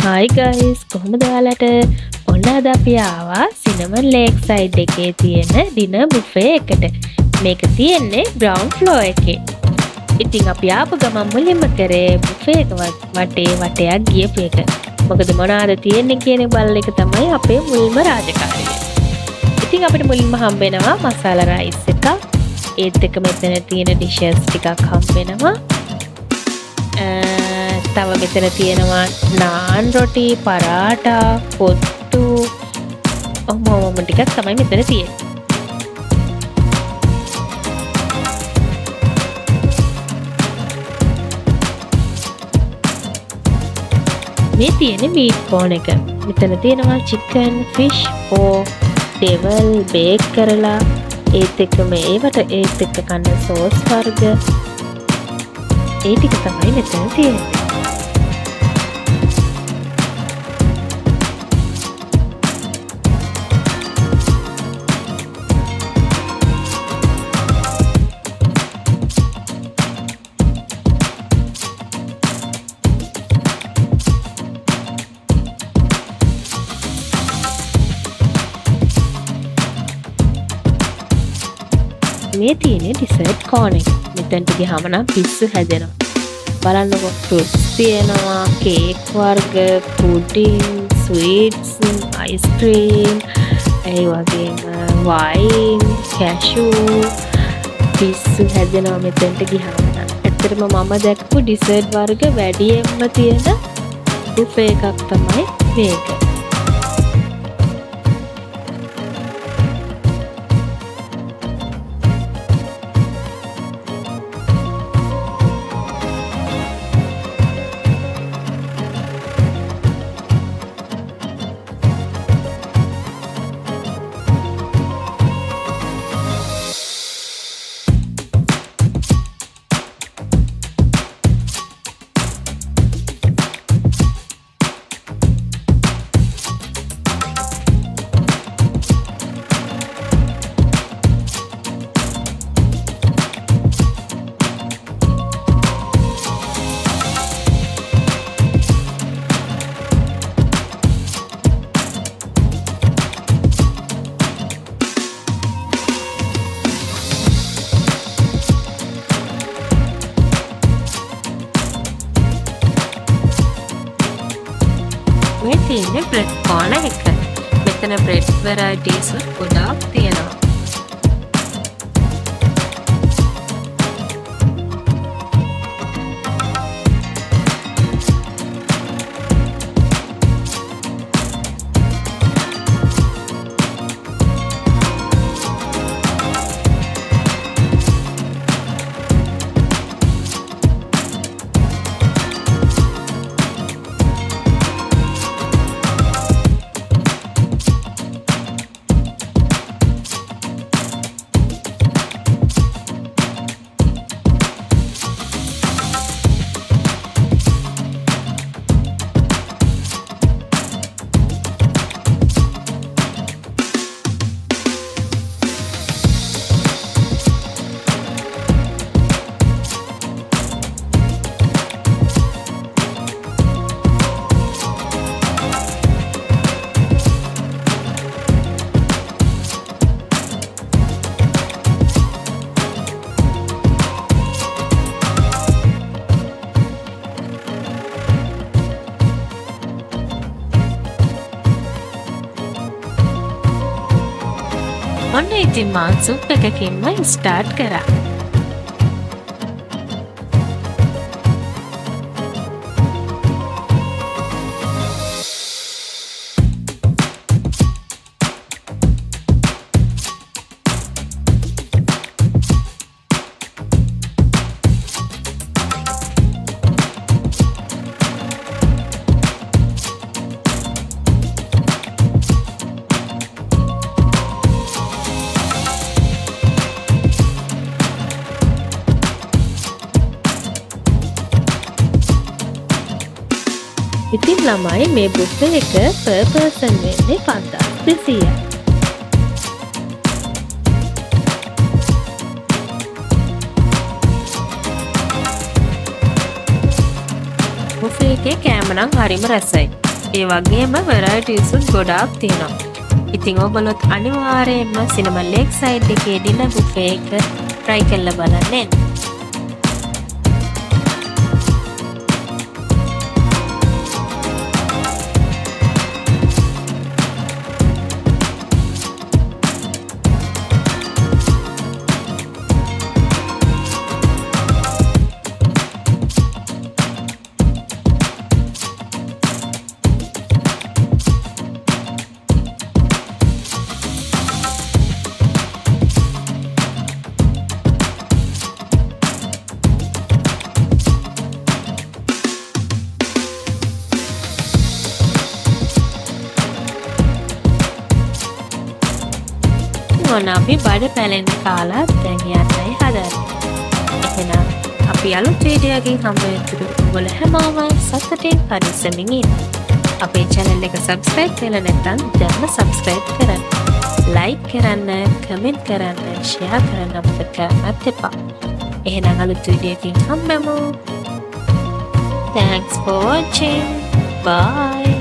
Hi guys, කොහොමද ඔයාලට? ඔන්න අද අපි ආවා සිනමන් Lakeside එකේ තියෙන dinner buffet එකට. මේක තියෙන්නේ ground floor එකේ. ඉතින් අපි ආපු ගමන් මුලින්ම කරේ buffet එක වටයක් ගියපු එක. මොකද මොනවාද තියෙන්නේ කියන බලන එක තමයි අපේ මුල්ම රාජකාරිය. ඉතින් අපිට මුලින්ම හම්බ වෙනවා මසාලා රයිස් එකක්. ඒත් එක මෙතන තියෙන dishes ටිකක් හම්බ වෙනවා. තව මෙතන තියෙනවා නාන් රොටි, පරාටා, පොත්තු ඔහොම ටිකක් තමයි මෙතන තියෙන්නේ. මේ තියෙන්නේ මීට් කෝන් එක. මෙතන තියෙනවා chicken, fish, pork, devil bake කරලා ඒත් එක්කම ඒත් එක්ක කන්න සෝස් වර්ග ඒ ටික තමයි මෙතන තියෙන්නේ. මේ තියෙන්නේ ඩිසර්ට් කෝන් එක. මෙතනට ගියාම නම් පිස්සු හැදෙනවා. බලන්නකො ෆෘට්ස් තියෙනවා, කේක් වර්ග, පුඩින්, ස්වීට්ස්, අයිස්ක්‍රීම්, ඒ වගේම වයින්, කැෂූ පිස්සු හැදෙනවා මෙතනට ගියාම නම්. ඇත්තටම මම දැක්කු ඩිසර්ට් වර්ග වැඩියෙන්ම තියෙන බුෆේ එකක් තමයි මේක. මේ තියෙන්නේ බ්‍රෙඩ් කෝන් එක. මෙතන බ්‍රෙඩ් varieties ගොඩාක් තියෙනවා. ඔන්න ඉතින් මං සුප් එකකින්ම ස්ටාර්ට් කරා. ඉතින් ළමයි මේ බුෆේ එක per person වෙන්නේ 5200යි. බුෆේ එකේ කෑම නම් හරිම රසයි. ඒ වගේම varieties ගොඩාක් තියෙනවා. ඉතින් ඔයගොල්ලොත් අනිවාර්යයෙන්ම සිනම Lakeside එකේ dinner buffet එක try කරලා බලන්න. අපි බඩ පැලෙන්න කාලා දැන් යන්නයි හදන්නේ. එහෙනම් අපි අලුත් වීඩියෝ එකකින් හම්බ වෙනතුරු ඔයගොල්ලෝ හැමෝම සතුටින් පරිස්සමින් ඉන්න. අපේ channel එක subscribe කරලා නැත්නම් දැන්ම subscribe කරන්න. like කරන්න, comment කරන්න, share කරන්න අමතක කරන්නත් එපා. එහෙනම් අලුත් වීඩියෝ එකකින් හම්බෙමු. Thanks for watching. Bye.